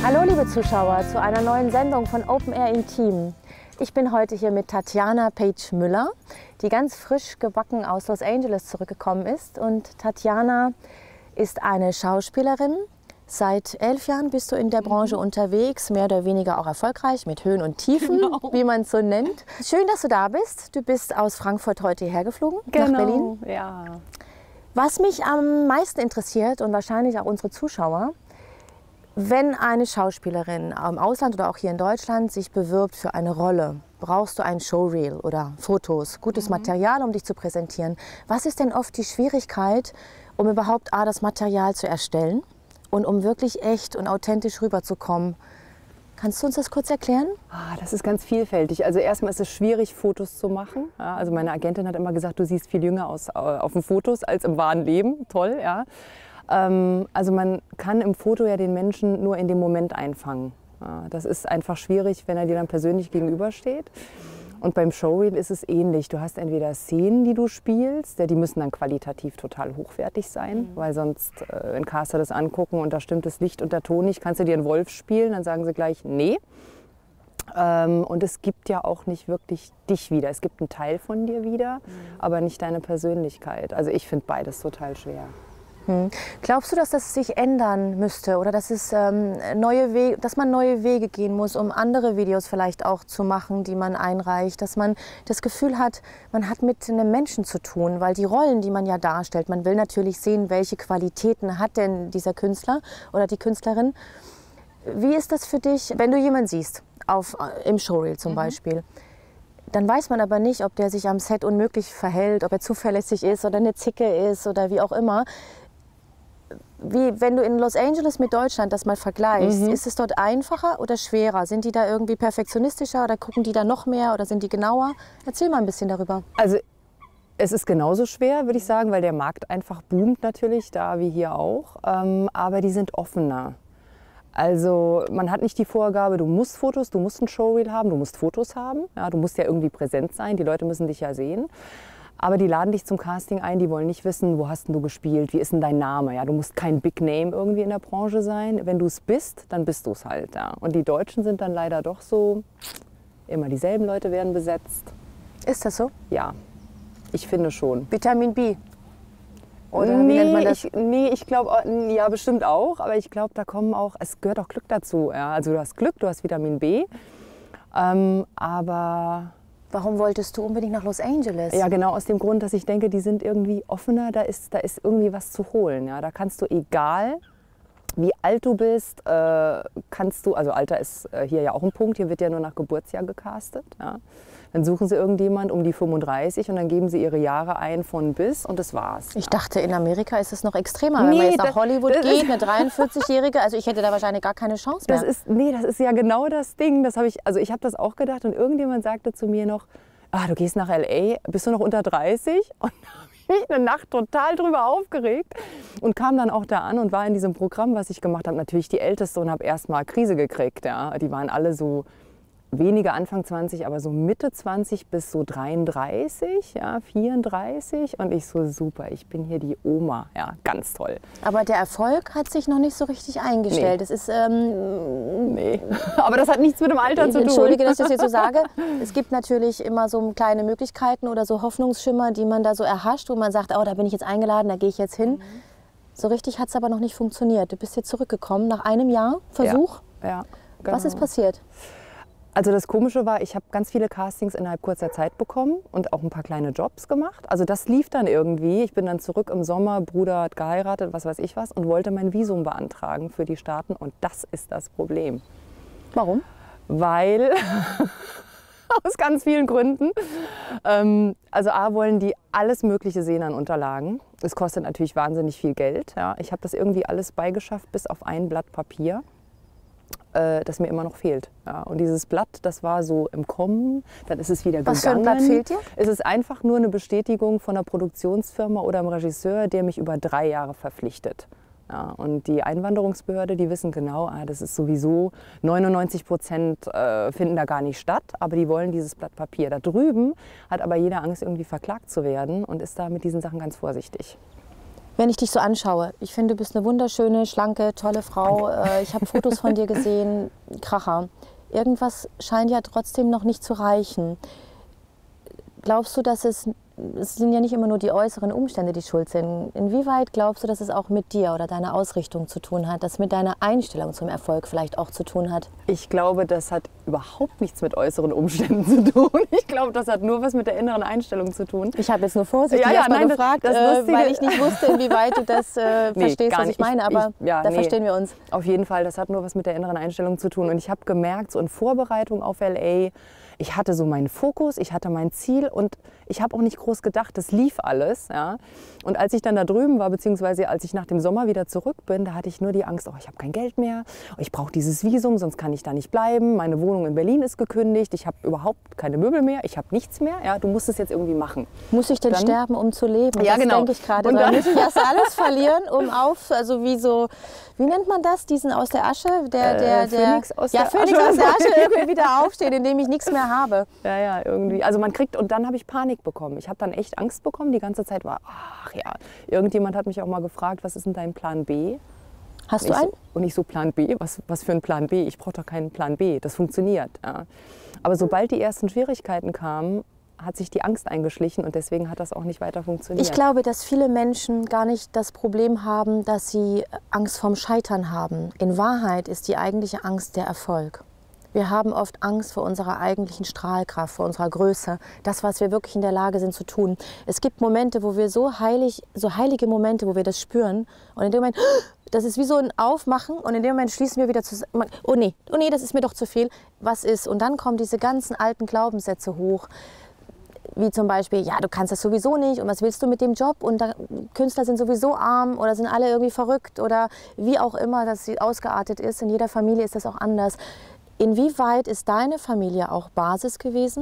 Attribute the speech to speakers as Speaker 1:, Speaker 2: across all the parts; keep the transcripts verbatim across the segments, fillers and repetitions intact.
Speaker 1: Hallo liebe Zuschauer zu einer neuen Sendung von Open Air Intim. Ich bin heute hier mit Tatjana Page Müller, die ganz frisch gebacken aus Los Angeles zurückgekommen ist. Und Tatjana ist eine Schauspielerin. Seit elf Jahren bist du in der Branche mhm. unterwegs, mehr oder weniger auch erfolgreich, mit Höhen und Tiefen, genau. wie man es so nennt. Schön, dass du da bist. Du bist aus Frankfurt heute hierher geflogen, genau. nach Berlin.
Speaker 2: Ja.
Speaker 1: Was mich am meisten interessiert und wahrscheinlich auch unsere Zuschauer, wenn eine Schauspielerin im Ausland oder auch hier in Deutschland sich bewirbt für eine Rolle, brauchst du ein Showreel oder Fotos, gutes mhm. Material, um dich zu präsentieren. Was ist denn oft die Schwierigkeit, um überhaupt A, das Material zu erstellen und um wirklich echt und authentisch rüberzukommen? Kannst du uns das kurz erklären?
Speaker 2: Ah, das ist ganz vielfältig. Also erstmal ist es schwierig, Fotos zu machen. Ja, also meine Agentin hat immer gesagt, du siehst viel jünger aus äh, auf den Fotos als im wahren Leben. Toll, ja. Also man kann im Foto ja den Menschen nur in dem Moment einfangen. Das ist einfach schwierig, wenn er dir dann persönlich gegenübersteht. Und beim Showreel ist es ähnlich. Du hast entweder Szenen, die du spielst, die müssen dann qualitativ total hochwertig sein, mhm. weil sonst, wenn Caster das angucken und da stimmt das Licht und der Ton nicht, kannst du dir einen Wolf spielen, dann sagen sie gleich, nee. Und es gibt ja auch nicht wirklich dich wieder. Es gibt einen Teil von dir wieder, mhm. aber nicht deine Persönlichkeit. Also ich finde beides total schwer.
Speaker 1: Hm. Glaubst du, dass das sich ändern müsste oder dass, es, ähm, neue Wege, dass man neue Wege gehen muss, um andere Videos vielleicht auch zu machen, die man einreicht? Dass man das Gefühl hat, man hat mit einem Menschen zu tun, weil die Rollen, die man ja darstellt, man will natürlich sehen, welche Qualitäten hat denn dieser Künstler oder die Künstlerin. Wie ist das für dich, wenn du jemanden siehst, auf, im Showreel zum mhm. Beispiel? Dann weiß man aber nicht, ob der sich am Set unmöglich verhält, ob er zuverlässig ist oder eine Zicke ist oder wie auch immer. Wie, wenn du in Los Angeles mit Deutschland das mal vergleichst, mhm. ist es dort einfacher oder schwerer? Sind die da irgendwie perfektionistischer oder gucken die da noch mehr oder sind die genauer? Erzähl mal ein bisschen darüber.
Speaker 2: Also es ist genauso schwer, würde ich sagen, weil der Markt einfach boomt natürlich, da wie hier auch. Ähm, aber die sind offener. Also man hat nicht die Vorgabe, du musst Fotos, du musst ein Showreel haben, du musst Fotos haben. Ja, du musst ja irgendwie präsent sein, die Leute müssen dich ja sehen. Aber die laden dich zum Casting ein, die wollen nicht wissen, wo hast denn du gespielt, wie ist denn dein Name. Ja, du musst kein Big Name irgendwie in der Branche sein. Wenn du es bist, dann bist du es halt. Ja. Und die Deutschen sind dann leider doch so, immer dieselben Leute werden besetzt.
Speaker 1: Ist das so?
Speaker 2: Ja, ich finde schon.
Speaker 1: Vitamin B? Oder
Speaker 2: nee,
Speaker 1: wie nennt man das?
Speaker 2: Ich, nee, ich glaube, ja bestimmt auch, aber ich glaube, da kommen auch, es gehört auch Glück dazu. Ja. Also du hast Glück, du hast Vitamin B, ähm, aber...
Speaker 1: Warum wolltest du unbedingt nach Los Angeles?
Speaker 2: Ja, genau aus dem Grund, dass ich denke, die sind irgendwie offener, da ist, da ist irgendwie was zu holen. Ja. Da kannst du, egal wie alt du bist, äh, kannst du, also Alter ist äh, hier ja auch ein Punkt, hier wird ja nur nach Geburtsjahr gecastet. Ja. Dann suchen sie irgendjemand um die fünfunddreißig und dann geben sie ihre Jahre ein von bis und das war's.
Speaker 1: Ich dachte, in Amerika ist es noch extremer, wenn nee, man jetzt nach Hollywood das, das geht, eine dreiundvierzigjährige, also ich hätte da wahrscheinlich gar keine Chance mehr.
Speaker 2: Das ist, nee, das ist ja genau das Ding, das habe ich, also ich habe das auch gedacht und irgendjemand sagte zu mir noch, ah, du gehst nach L A, bist du noch unter dreißig? Und da habe ich mich eine Nacht total drüber aufgeregt und kam dann auch da an und war in diesem Programm, was ich gemacht habe, natürlich die Älteste und habe erst mal Krise gekriegt. Ja. Die waren alle so weniger Anfang zwanzig, aber so Mitte zwanzig bis so dreiunddreißig, ja, vierunddreißig. Und ich so, super, ich bin hier die Oma. Ja, ganz toll.
Speaker 1: Aber der Erfolg hat sich noch nicht so richtig eingestellt.
Speaker 2: Nee.
Speaker 1: Das ist, ähm,
Speaker 2: nee. Aber das hat nichts mit dem Alter zu tun.
Speaker 1: Entschuldige, dass ich das jetzt so sage. Es gibt natürlich immer so kleine Möglichkeiten oder so Hoffnungsschimmer, die man da so erhascht, wo man sagt, oh, da bin ich jetzt eingeladen, da gehe ich jetzt hin. Mhm. So richtig hat es aber noch nicht funktioniert. Du bist jetzt zurückgekommen nach einem Jahr Versuch.
Speaker 2: Ja, ja, genau.
Speaker 1: Was ist passiert?
Speaker 2: Also das Komische war, ich habe ganz viele Castings innerhalb kurzer Zeit bekommen und auch ein paar kleine Jobs gemacht. Also das lief dann irgendwie. Ich bin dann zurück im Sommer, Bruder hat geheiratet, was weiß ich was, und wollte mein Visum beantragen für die Staaten. Und das ist das Problem.
Speaker 1: Warum?
Speaker 2: Weil, aus ganz vielen Gründen, ähm, also A, wollen die alles Mögliche sehen an Unterlagen. Es kostet natürlich wahnsinnig viel Geld. Ja. Ich habe das irgendwie alles beigeschafft, bis auf ein Blatt Papier, das mir immer noch fehlt. Ja, und dieses Blatt, das war so im Kommen, dann ist es wieder gegangen.
Speaker 1: Was für ein Blatt fehlt dir?
Speaker 2: Es ist einfach nur eine Bestätigung von einer Produktionsfirma oder einem Regisseur, der mich über drei Jahre verpflichtet. Ja, und die Einwanderungsbehörde, die wissen genau, ah, das ist sowieso, neunundneunzig Prozent äh, finden da gar nicht statt, aber die wollen dieses Blatt Papier. Da drüben hat aber jeder Angst, irgendwie verklagt zu werden und ist da mit diesen Sachen ganz vorsichtig.
Speaker 1: Wenn ich dich so anschaue, ich finde, du bist eine wunderschöne, schlanke, tolle Frau. Äh, ich habe Fotos von dir gesehen, Kracher. Irgendwas scheint ja trotzdem noch nicht zu reichen. Glaubst du, dass es, es sind ja nicht immer nur die äußeren Umstände, die schuld sind. Inwieweit glaubst du, dass es auch mit dir oder deiner Ausrichtung zu tun hat, dass mit deiner Einstellung zum Erfolg vielleicht auch zu tun hat?
Speaker 2: Ich glaube, das hat überhaupt nichts mit äußeren Umständen zu tun. Ich glaube, das hat nur was mit der inneren Einstellung zu tun.
Speaker 1: Ich habe jetzt nur vorsichtig
Speaker 2: ja, ja,
Speaker 1: erstmal
Speaker 2: nein,
Speaker 1: gefragt,
Speaker 2: das, das
Speaker 1: äh, weil ich nicht wusste, inwieweit du das äh,
Speaker 2: nee,
Speaker 1: verstehst, was
Speaker 2: nicht.
Speaker 1: ich meine. Aber
Speaker 2: ich, ja,
Speaker 1: da
Speaker 2: nee.
Speaker 1: verstehen wir uns.
Speaker 2: Auf jeden Fall, das hat nur was mit der inneren Einstellung zu tun. Und ich habe gemerkt, so in Vorbereitung auf L A, ich hatte so meinen Fokus, ich hatte mein Ziel und ich habe auch nicht groß gedacht, das lief alles. Ja. Und als ich dann da drüben war, beziehungsweise als ich nach dem Sommer wieder zurück bin, da hatte ich nur die Angst, oh, ich habe kein Geld mehr, ich brauche dieses Visum, sonst kann ich da nicht bleiben. Meine Wohnung in Berlin ist gekündigt, ich habe überhaupt keine Möbel mehr, ich habe nichts mehr. Ja, du musst es jetzt irgendwie machen.
Speaker 1: Muss ich denn
Speaker 2: dann,
Speaker 1: sterben, um zu leben?
Speaker 2: Ja,
Speaker 1: das
Speaker 2: genau.
Speaker 1: denke ich gerade.
Speaker 2: Und
Speaker 1: Dann
Speaker 2: dann
Speaker 1: muss ich erst alles verlieren, um auf, also wie so, wie nennt man das, diesen aus der Asche? Der, der,
Speaker 2: äh,
Speaker 1: der,
Speaker 2: Phönix aus
Speaker 1: ja,
Speaker 2: der
Speaker 1: Phönix
Speaker 2: Asche.
Speaker 1: aus der Asche irgendwie wieder aufstehen, indem ich nichts mehr habe.
Speaker 2: Ja, ja, irgendwie. Also man kriegt, und dann habe ich Panik bekommen. Ich habe dann echt Angst bekommen. Die ganze Zeit war, ach ja, irgendjemand hat mich auch mal gefragt, was ist denn dein Plan B?
Speaker 1: Hast
Speaker 2: Und
Speaker 1: du
Speaker 2: ich
Speaker 1: einen?
Speaker 2: So, und ich so, Plan B? Was, was für ein Plan B? Ich brauche doch keinen Plan B. Das funktioniert. Ja. Aber sobald die ersten Schwierigkeiten kamen, hat sich die Angst eingeschlichen und deswegen hat das auch nicht weiter funktioniert.
Speaker 1: Ich glaube, dass viele Menschen gar nicht das Problem haben, dass sie Angst vorm Scheitern haben. In Wahrheit ist die eigentliche Angst der Erfolg. Wir haben oft Angst vor unserer eigentlichen Strahlkraft, vor unserer Größe, das, was wir wirklich in der Lage sind zu tun. Es gibt Momente, wo wir so heilig, so heilige Momente, wo wir das spüren und in dem Moment, das ist wie so ein Aufmachen und in dem Moment schließen wir wieder zusammen. Oh nee, oh nee, das ist mir doch zu viel. Was ist? Und dann kommen diese ganzen alten Glaubenssätze hoch. Wie zum Beispiel, ja, du kannst das sowieso nicht und was willst du mit dem Job und da, Künstler sind sowieso arm oder sind alle irgendwie verrückt oder wie auch immer das ausgeartet ist. In jeder Familie ist das auch anders. Inwieweit ist deine Familie auch Basis gewesen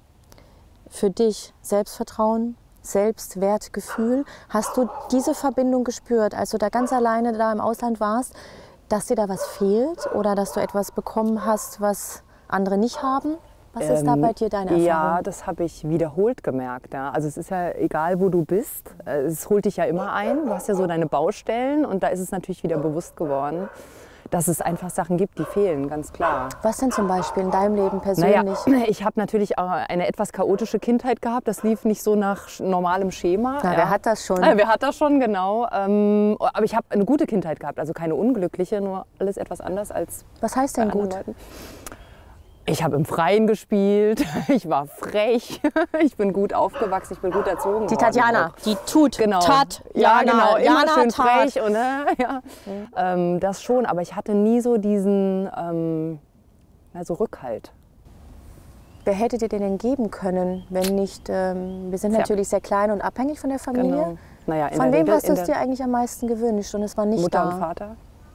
Speaker 1: für dich? Selbstvertrauen, Selbstwertgefühl? Hast du diese Verbindung gespürt, als du da ganz alleine da im Ausland warst, dass dir da was fehlt oder dass du etwas bekommen hast, was andere nicht haben? Was ist da bei dir deine Erfahrung?
Speaker 2: Ja, das habe ich wiederholt gemerkt. Ja. Also es ist ja egal, wo du bist, es holt dich ja immer ein. Du hast ja so deine Baustellen und da ist es natürlich wieder bewusst geworden, dass es einfach Sachen gibt, die fehlen, ganz klar.
Speaker 1: Was denn zum Beispiel in deinem Leben persönlich?
Speaker 2: Naja, ich habe natürlich auch eine etwas chaotische Kindheit gehabt. Das lief nicht so nach normalem Schema.
Speaker 1: Na,
Speaker 2: ja.
Speaker 1: wer hat das schon?
Speaker 2: Ja, wer hat das schon, genau. Ähm, aber ich habe eine gute Kindheit gehabt, also keine unglückliche, nur alles etwas anders als
Speaker 1: Was heißt
Speaker 2: bei
Speaker 1: denn
Speaker 2: anderen
Speaker 1: gut?
Speaker 2: Leuten. Ich habe im Freien gespielt, ich war frech, ich bin gut aufgewachsen, ich bin gut erzogen
Speaker 1: Die
Speaker 2: worden
Speaker 1: Tatjana,
Speaker 2: auch.
Speaker 1: die tut,
Speaker 2: Genau.
Speaker 1: tat,
Speaker 2: Ja,
Speaker 1: Jana,
Speaker 2: genau, immer
Speaker 1: Jana
Speaker 2: schön
Speaker 1: tat.
Speaker 2: frech. Und, äh, ja. mhm. ähm, das schon, aber ich hatte nie so diesen ähm, also Rückhalt.
Speaker 1: Wer hätte dir den denn geben können, wenn nicht, ähm, wir sind
Speaker 2: Tja.
Speaker 1: natürlich sehr klein und abhängig von der Familie.
Speaker 2: Genau. Naja, in
Speaker 1: Von
Speaker 2: der
Speaker 1: wem
Speaker 2: Regel
Speaker 1: hast du
Speaker 2: in
Speaker 1: es
Speaker 2: der
Speaker 1: dir eigentlich am meisten gewünscht und es war nicht
Speaker 2: Mutter
Speaker 1: da?
Speaker 2: und Vater.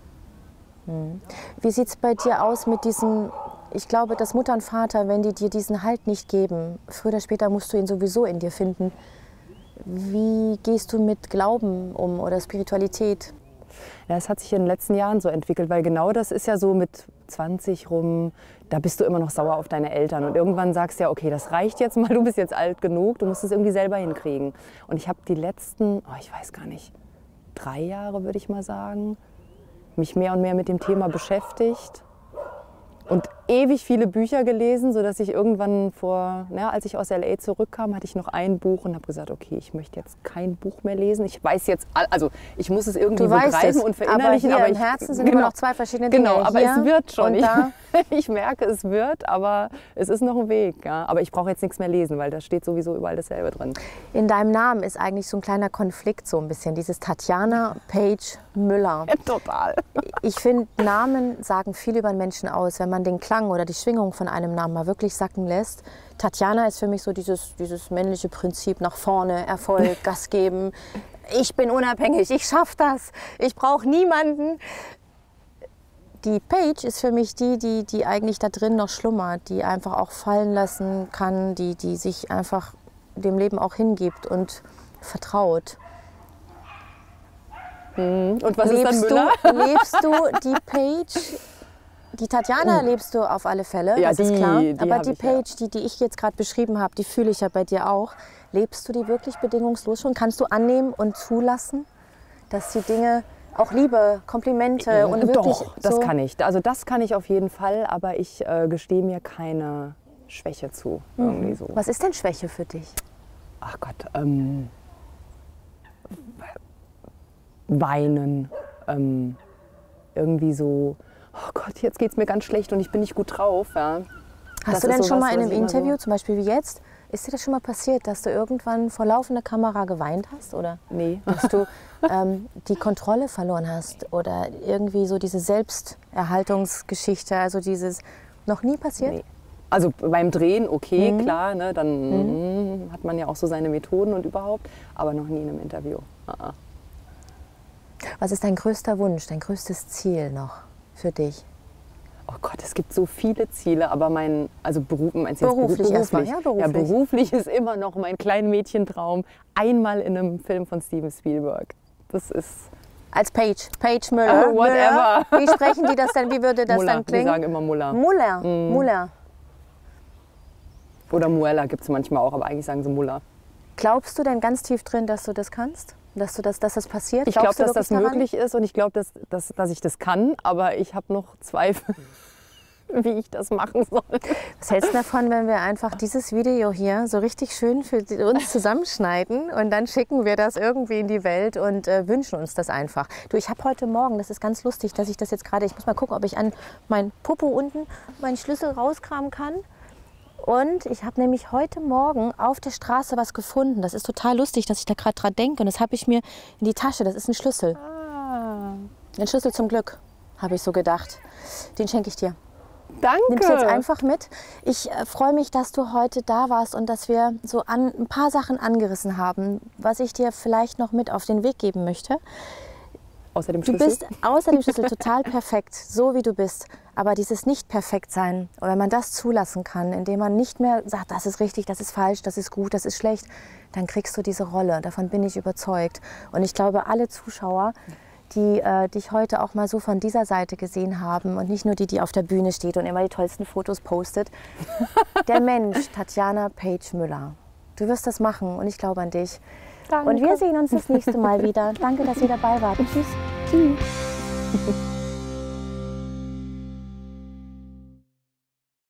Speaker 1: Wie sieht es bei dir aus mit diesen, ich glaube, dass Mutter und Vater, wenn die dir diesen Halt nicht geben, früher oder später musst du ihn sowieso in dir finden. Wie gehst du mit Glauben um oder Spiritualität?
Speaker 2: Ja, es hat sich in den letzten Jahren so entwickelt, weil genau das ist ja so mit zwanzig rum, da bist du immer noch sauer auf deine Eltern und irgendwann sagst du ja, okay, das reicht jetzt mal, du bist jetzt alt genug, du musst es irgendwie selber hinkriegen. Und ich habe die letzten, oh, ich weiß gar nicht, drei Jahre würde ich mal sagen, mich mehr und mehr mit dem Thema beschäftigt und ewig viele Bücher gelesen, sodass ich irgendwann vor, na, als ich aus L A zurückkam, hatte ich noch ein Buch und habe gesagt, okay, ich möchte jetzt kein Buch mehr lesen. Ich weiß jetzt, also ich muss es irgendwie
Speaker 1: Du weißt
Speaker 2: begreifen
Speaker 1: es,
Speaker 2: und verinnerlichen.
Speaker 1: aber, hier
Speaker 2: aber
Speaker 1: im
Speaker 2: ich,
Speaker 1: Herzen sind
Speaker 2: genau,
Speaker 1: immer noch zwei verschiedene Dinge.
Speaker 2: Genau, aber
Speaker 1: hier
Speaker 2: es wird schon.
Speaker 1: und
Speaker 2: Ich,
Speaker 1: da.
Speaker 2: ich merke, es wird, aber es ist noch ein Weg. Ja. Aber ich brauche jetzt nichts mehr lesen, weil da steht sowieso überall dasselbe drin.
Speaker 1: In deinem Namen ist eigentlich so ein kleiner Konflikt, so ein bisschen, dieses Tatjana Page Müller.
Speaker 2: Ja, total.
Speaker 1: Ich finde, Namen sagen viel über einen Menschen aus, wenn man den Klang oder die Schwingung von einem Namen mal wirklich sacken lässt. Tatjana ist für mich so dieses, dieses männliche Prinzip nach vorne, Erfolg, Gas geben. Ich bin unabhängig, ich schaffe das, ich brauche niemanden. Die Page ist für mich die, die, die eigentlich da drin noch schlummert, die einfach auch fallen lassen kann, die, die sich einfach dem Leben auch hingibt und vertraut.
Speaker 2: Und was
Speaker 1: lebst
Speaker 2: ist dann Müller?
Speaker 1: Du, lebst du die Page, die Tatjana lebst du auf alle Fälle,
Speaker 2: Ja,
Speaker 1: das ist
Speaker 2: die-
Speaker 1: klar.
Speaker 2: die
Speaker 1: Aber
Speaker 2: hab
Speaker 1: die
Speaker 2: ich, ja.
Speaker 1: Page, die, die ich jetzt gerade beschrieben habe, die fühle ich ja bei dir auch. Lebst du die wirklich bedingungslos schon? Kannst du annehmen und zulassen? dass die Dinge, auch Liebe, Komplimente und wirklich
Speaker 2: Doch, das
Speaker 1: so
Speaker 2: kann ich. Also das kann ich auf jeden Fall, aber ich äh, gestehe mir keine Schwäche zu.
Speaker 1: Mhm.
Speaker 2: Irgendwie so.
Speaker 1: Was ist denn Schwäche für dich?
Speaker 2: Ach Gott, ähm, weinen, ähm, irgendwie so, oh Gott, jetzt geht es mir ganz schlecht und ich bin nicht gut drauf. Ja.
Speaker 1: Hast
Speaker 2: Das
Speaker 1: du denn
Speaker 2: ist
Speaker 1: schon
Speaker 2: sowas,
Speaker 1: mal in
Speaker 2: was
Speaker 1: einem
Speaker 2: ich immer
Speaker 1: Interview,
Speaker 2: so-
Speaker 1: zum Beispiel wie jetzt, ist dir das schon mal passiert, dass du irgendwann vor laufender Kamera geweint hast? Oder
Speaker 2: Nee.
Speaker 1: dass du ähm, die Kontrolle verloren hast? Oder irgendwie so diese Selbsterhaltungsgeschichte, also dieses, noch nie passiert?
Speaker 2: Nee. Also beim Drehen, okay,
Speaker 1: Mhm.
Speaker 2: klar, ne, dann mm, hat man ja auch so seine Methoden und überhaupt, aber noch nie in einem Interview. Ah, ah.
Speaker 1: Was ist dein größter Wunsch, dein größtes Ziel noch für dich?
Speaker 2: Oh Gott, es gibt so viele Ziele, aber mein, also Beruf, meinst du jetzt
Speaker 1: Beruflich
Speaker 2: beruflich?
Speaker 1: erstmal, ja, beruflich.
Speaker 2: Ja, beruflich ist immer noch mein kleiner Mädchentraum, einmal in einem Film von Steven Spielberg. Das ist
Speaker 1: Als Paige, Paige Müller.
Speaker 2: Oh, whatever.
Speaker 1: Müller. Wie sprechen die das denn, wie würde das
Speaker 2: Muller,
Speaker 1: dann
Speaker 2: die
Speaker 1: klingen?
Speaker 2: sagen immer Muller.
Speaker 1: Muller,
Speaker 2: Mhm.
Speaker 1: Muller.
Speaker 2: Oder Muella gibt es manchmal auch, aber eigentlich sagen sie Muller.
Speaker 1: Glaubst du denn ganz tief drin, dass du das kannst? Dass, du das, dass das passiert?
Speaker 2: Ich glaube,
Speaker 1: Glaubst du
Speaker 2: dass das
Speaker 1: wirklich daran?
Speaker 2: möglich ist und ich glaube, dass, dass, dass ich das kann, aber ich habe noch Zweifel, wie ich das machen soll.
Speaker 1: Was hältst du davon, wenn wir einfach dieses Video hier so richtig schön für uns zusammenschneiden und dann schicken wir das irgendwie in die Welt und äh, wünschen uns das einfach? Du, ich habe heute Morgen, das ist ganz lustig, dass ich das jetzt gerade, ich muss mal gucken, ob ich an mein Popo unten meinen Schlüssel rauskramen kann. Und ich habe nämlich heute Morgen auf der Straße was gefunden. Das ist total lustig, dass ich da gerade dran denke. Und das habe ich mir in die Tasche, das ist ein Schlüssel.
Speaker 2: Ah,
Speaker 1: Ein Schlüssel zum Glück, habe ich so gedacht. Den schenke ich dir.
Speaker 2: danke.
Speaker 1: Nimm's jetzt einfach mit. Ich äh, freue mich, dass du heute da warst und dass wir so an, ein paar Sachen angerissen haben, was ich dir vielleicht noch mit auf den Weg geben möchte.
Speaker 2: Außer dem
Speaker 1: Du
Speaker 2: Schlüssel.
Speaker 1: bist außer dem Schlüssel total perfekt, so wie du bist. Aber dieses Nicht-Perfekt-Sein, oder wenn man das zulassen kann, indem man nicht mehr sagt, das ist richtig, das ist falsch, das ist gut, das ist schlecht, dann kriegst du diese Rolle. Davon bin ich überzeugt. Und ich glaube, alle Zuschauer, die äh, dich heute auch mal so von dieser Seite gesehen haben und nicht nur die, die auf der Bühne steht und immer die tollsten Fotos postet, der Mensch, Tatjana Paige Müller. Du wirst das machen und ich glaube an dich.
Speaker 2: Danke.
Speaker 1: Und wir sehen uns das nächste Mal wieder. Danke, dass ihr dabei wart. Tschüss.
Speaker 2: Tschüss.